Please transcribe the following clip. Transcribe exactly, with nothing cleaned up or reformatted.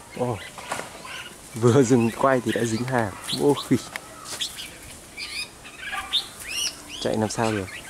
Oh, vừa dừng quay thì đã dính hàng. Ô khỉ. Chạy làm sao được.